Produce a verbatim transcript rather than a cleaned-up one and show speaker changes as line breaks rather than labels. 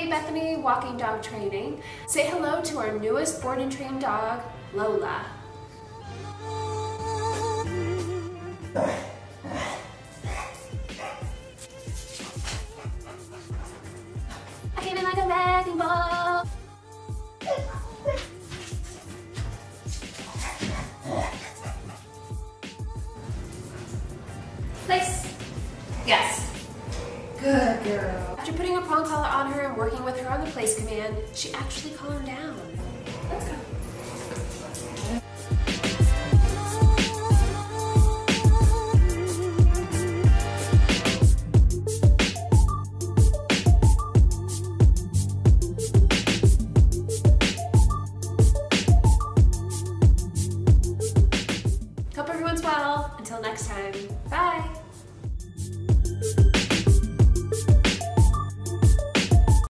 Hey Bethany, walking dog training. Say hello to our newest board and trained dog, Lola. I came in like a wrecking ball. Place. Yes. Good girl. After putting a prong collar on her and working with her on the place command, she actually calmed down. Let's go.